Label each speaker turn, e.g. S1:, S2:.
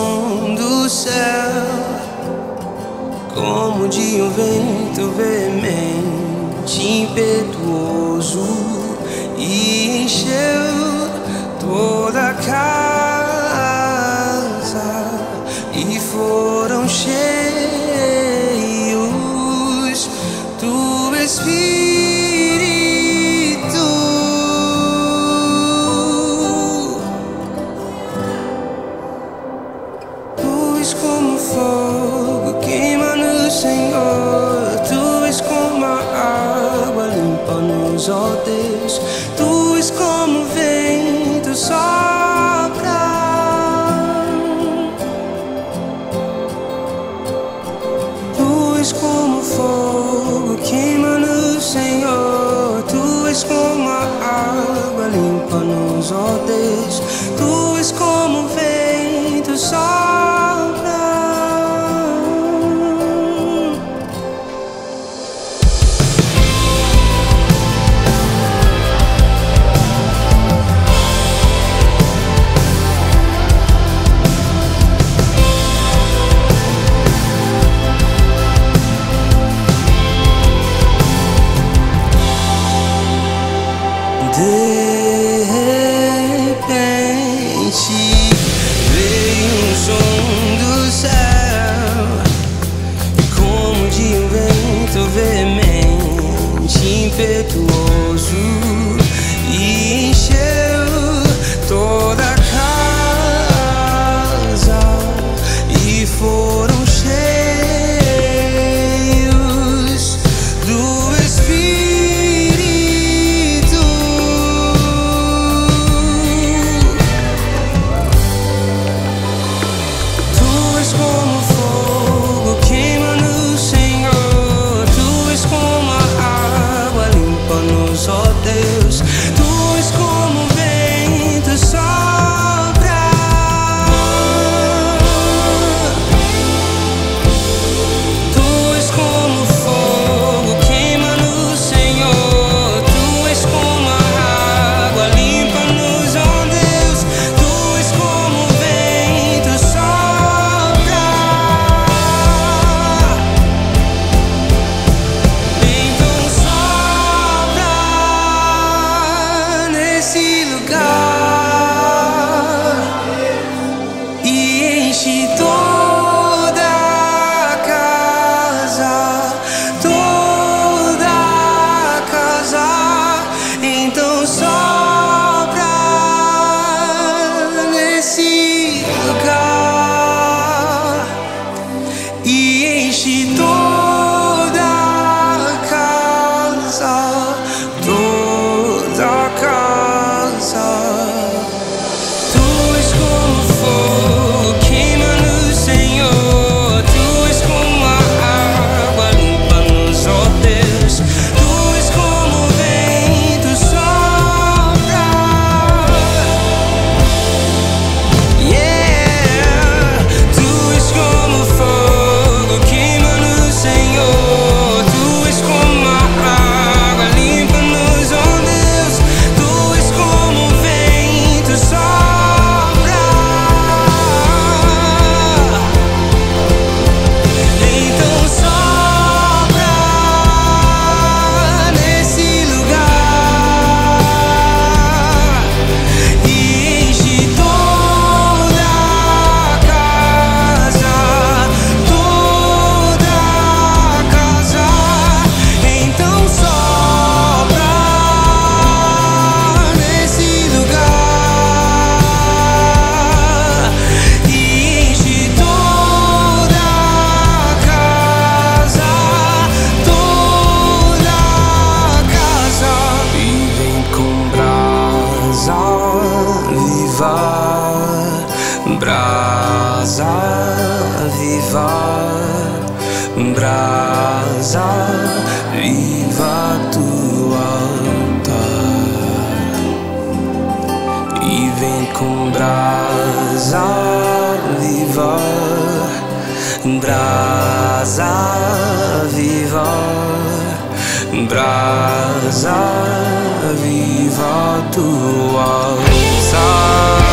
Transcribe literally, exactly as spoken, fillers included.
S1: som do céu, como de um vento veemente, impetuoso, e encheu toda a casa, e foram cheios do Espírito. Como fogo queima no Senhor, tu és como a água limpa-nos, ó Deus. Tu és como o vento sopra, tu és como fogo queima no Senhor, tu és como a água limpa-nos, ó Deus. Tu és como o vento sopra. De repente veio um som do céu, como de um vento veemente, impetuoso, e encheu toda a casa, e foram cheios do Espírito. Ó Deus, tu és como o vento sopra, tu és como fogo queima no Senhor, tu és como a água limpa-nos, ó Deus. Tu és como o vento sopra, então sopra nesse lugar e enche toda a casa, toda a casa. Então sopra nesse lugar e enche toda a casa, toda a casa. Tu és como fogo queima no Senhor, tu és como a água limpa-nos, ó Deus. Tu és como o vento sopra, yeah. Tu és como fogo queima no Senhor, tu és como a água limpa-nos, ó Deus. Tu és como o vento sopra, então sopra nesse lugar e enche toda a casa, toda a casa. Então sopra nesse lugar e enche toda a casa, toda a casa. E vem com brasa viva, brasa viva, brasa viva do altar. E vem com brasa viva, brasa viva, brasa viva do altar.